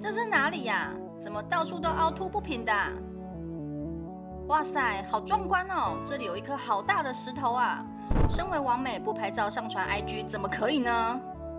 这是哪里呀？怎么到处都凹凸不平的啊？哇塞，好壮观哦！这里有一颗好大的石头啊！身为网美，不拍照上传 IG 怎么可以呢？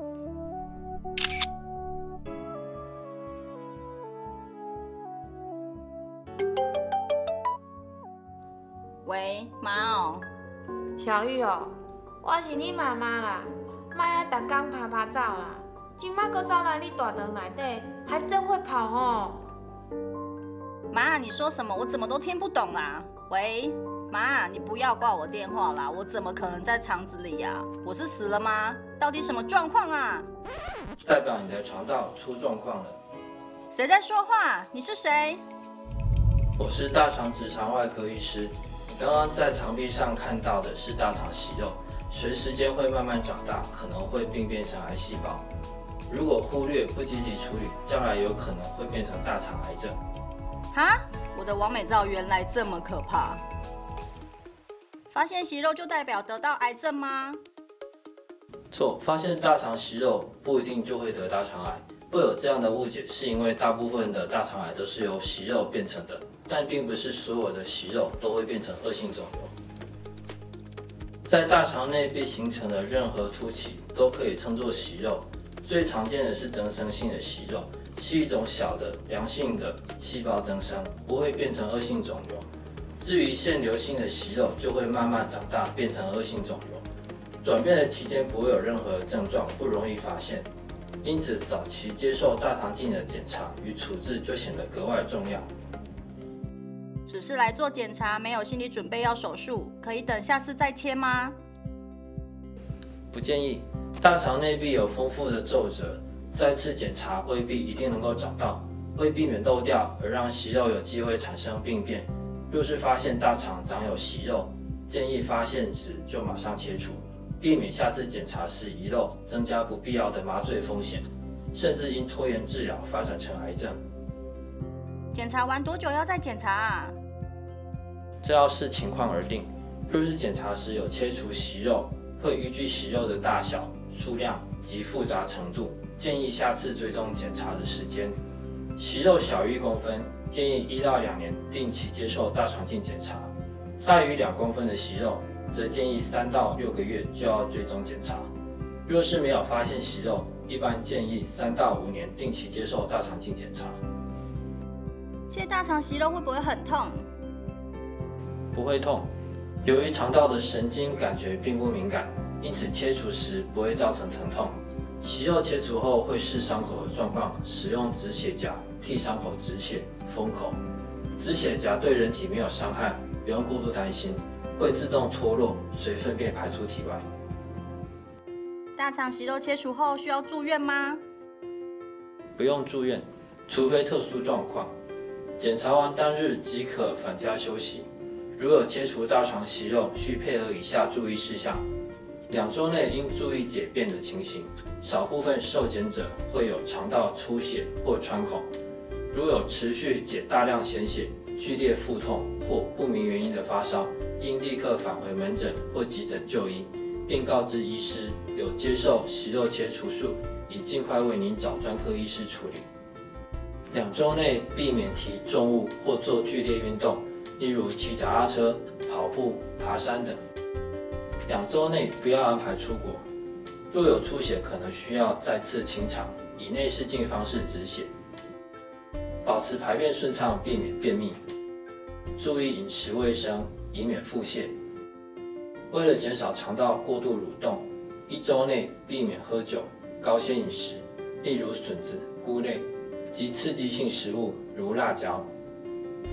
喂，妈哦。 小玉哦，我是你妈妈啦，莫爱逐工拍拍照啦。今麦搁走来你大堂内底，还真会跑哦。 妈，你说什么？我怎么都听不懂啦。喂，妈，你不要挂我电话啦，我怎么可能在肠子里呀？我是死了吗？到底什么状况啊？ 代表你的肠道出状况了。 谁在说话？你是谁？ 我是大肠直肠外科医师。你刚刚在肠壁上看到的是大肠息肉，随时间会慢慢长大，可能会病变成癌细胞。如果忽略不积极处理，将来有可能会变成大肠癌症。 哈，我的完美照原来这么可怕。发现息肉就代表得到癌症吗？ 错，发现大肠息肉不一定就会得大肠癌。会有这样的误解，是因为大部分的大肠癌都是由息肉变成的，但并不是所有的息肉都会变成恶性肿瘤。在大肠内壁形成的任何凸起都可以称作息肉，最常见的是增生性的息肉，是一种小的良性的细胞增生，不会变成恶性肿瘤。至于腺瘤性的息肉，就会慢慢长大变成恶性肿瘤，转变的期间不会有任何症状，不容易发现。因此，早期接受大肠镜的检查与处置就显得格外重要。 只是来做检查，没有心理准备要手术，可以等下次再切吗？ 不建议。大肠内壁有丰富的皱褶，再次检查未必一定能够找到，会避免漏掉，而让息肉有机会产生病变。若是发现大肠长有息肉，建议发现时就马上切除。避免下次检查时遗漏，增加不必要的麻醉风险，甚至因拖延治疗发展成癌症。 检查完多久要再检查啊？ 这要视情况而定。若是检查时有切除息肉，会依据息肉的大小、数量及复杂程度，建议下次追踪检查的时间。息肉小于1公分，建议1到2年定期接受大肠镜检查；大于2公分的息肉，则建议3到6个月就要追踪检查。若是没有发现息肉，一般建议3到5年定期接受大肠镜检查。 切大肠息肉会不会很痛？ 不会痛，由于肠道的神经感觉并不敏感，因此切除时不会造成疼痛。息肉切除后会视伤口的状况，使用止血夹替伤口止血、封口。止血夹对人体没有伤害，不用过度担心。会自动脱落，随粪便排出体外。 大肠息肉切除后需要住院吗？ 不用住院，除非特殊状况。检查完当日即可返家休息。如有切除大肠息肉，需配合以下注意事项：2周内应注意解便的情形，少部分受检者会有肠道出血或穿孔。如有持续且大量鲜血、剧烈腹痛或不明原因的发烧，应立刻返回门诊或急诊就医，并告知医师有接受息肉切除术，以尽快为您找专科医师处理。2周内避免提重物或做剧烈运动，例如骑脚踏车、跑步、爬山等。2周内不要安排出国。若有出血，可能需要再次清肠，以内视镜方式止血。保持排便顺畅，避免便秘。注意饮食卫生，以免腹泻。为了减少肠道过度蠕动，1周内避免喝酒、高纤饮食，例如笋子、菇类及刺激性食物，如辣椒。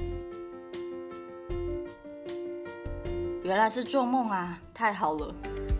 原来是做梦啊，太好了。